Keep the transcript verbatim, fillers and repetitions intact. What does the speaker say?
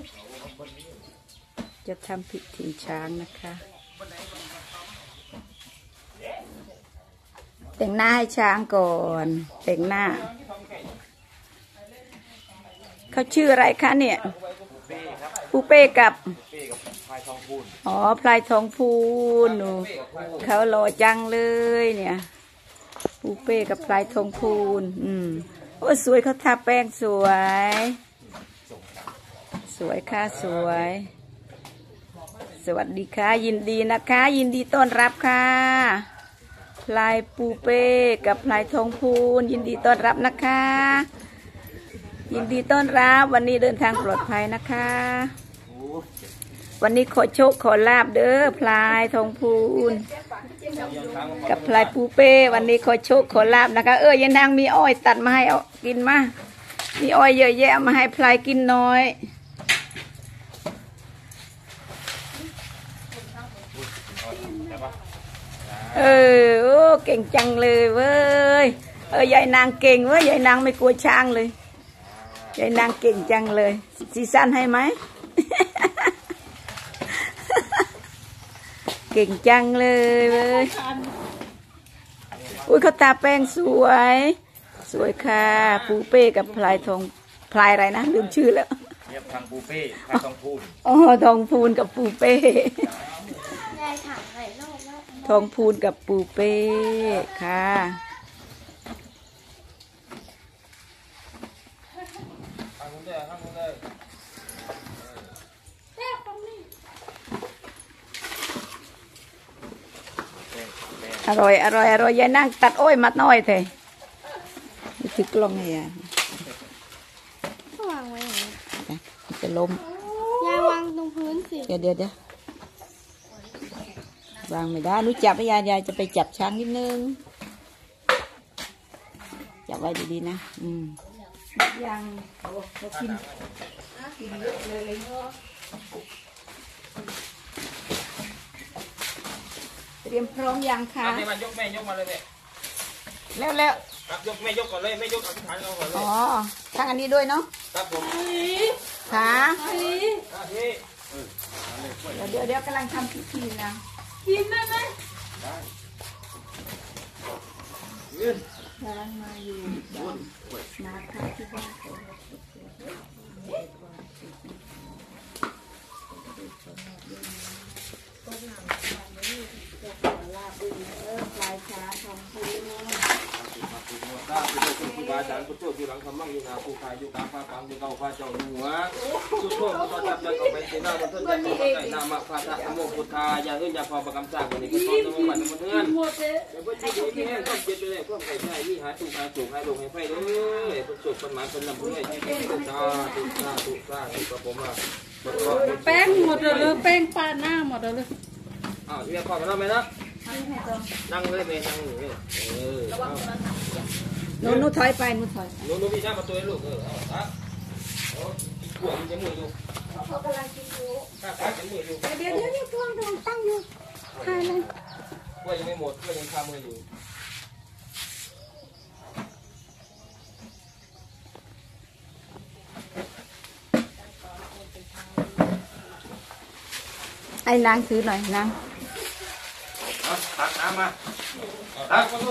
จะทำพิธีช้างนะคะแต่งหน้าให้ช้างก่อนแต่งหน้าเขาชื่ออะไรคะเนี่ยปูเป้กับอ๋อพลายทองพูนหนูเขาหล่อจังเลยเนี่ยปูเป้กับพลายทองพูนอืมโอ้สวยเขาทาแป้งสวยสวยค่ะสวยสวัสดีค่ะยินดีนะคะยินดีต้อนรับค่ะพลายปูเป้กับพลายทองพูนยินดีต้อนรับนะคะยินดีต้อนรับวันนี้เดินทางปลอดภัยนะคะวันนี้ขอโชคขอลาบเด้อพลายทองพูนกับพลายปูเป้วันนี้ขอโชคขอลาบนะคะเออยันนางมีอ้อยตัดมาให้เอากินมามีอ้อยเยอะแยะมาให้พลายกินน้อยเออโอ้เก่งจังเลยเว้ยเออยายนางเก่งเว้ยยายนางไม่กลัวช้างเลยยายนางเก่งจังเลยซีซั่นให้ไหม เก่งจังเลยเว้ยอุ้ยเขาตาแป้งสวยสวยค่ะปูเป้กับพลายทองพลายอะไรนะลืมชื่อแล้วเรียกทางปูเป้พลายทองพูนอ๋อทองพูนกับปูเป้ทองพูนกับปูเป้ค่ะอร่อยอร่อยอร่อยยายนั่งตัดอ้อยมัดน้อยเถอะนี่คือกล้องไงอ่ะวางไว้อย่างนี้จะล้มยายวางตรงพื้นสิเดี๋ยวเดี๋ยวเดี๋ยววางไม่ได้รู้จับยายยายจะไปจับช้างนิดนึงจับไว้ดีๆนะอืมยังเขาเขากินกินเยอะเลยเตรียมพร้อมยังคะนี่มันยกแม่ยกมาเลยแม่แล้วแล้วครับยกแม่ยกก่อนเลยแม่ยกอธิษฐานเอาก่อนเลยอ๋อทางอันนี้ด้วยเนาะครับผมค่ะเดี๋ยวเดี๋ยวเดี๋ยวกำลังทำพิธีนะกินได้ไหมได้กำลังมาอยู่มาค่ะที่บ้านปลายช้าทองพูนถ้าผู้ช่วยครูบาอาจารย์ผู้ช่วยผู้หลังคำมั่งอยู่นาผู้ขายอยู่กลางฟ้าฟังอยู่เก้าฟ้าเจ้าหัวผู้ช่วยผู้ต่อจับจับเอาไปเสนาบนต้นยันต้นไก่นามาพาทะโมพุทธาอย่าเอื้อนอย่าพอประกำสร้างวันนี้ก็ต้นน้ำมันน้ำมันเพื่อนเดี๋ยวเพื่อนที่ดีนี่ต้องเจ็บไปเลยเพื่อนไก่ใช่นี่หาตุกหาจุกหาลงให้ไฟเลยผู้ช่วยคนหมายคนนำผู้ให้ที่ตุกตาตุกตาตุกตาตุกกระผมอ่ะแป้งหมดเลยแป้งปาหน้าหมดเลยอ้าวเรียกพ่อมาแล้วไหมนะนั่งเลยไปนั่งเลยเออหนูหนูถอยไปหนูถอยหนูหนูพี่ชายประตูให้ลูกเออเอาครับโอ้ขวดมันจะมือดูเขากำลังกินอยู่ข้าขาจะมือดูเดี๋ยวเดี๋ยวนี่พวงทองตั้งอยู่ทายเลยขวดยังไม่หมดขวดยังคามืออยู่ไอ้นางถือหน่อยนางเอาตักน้ำมาตัก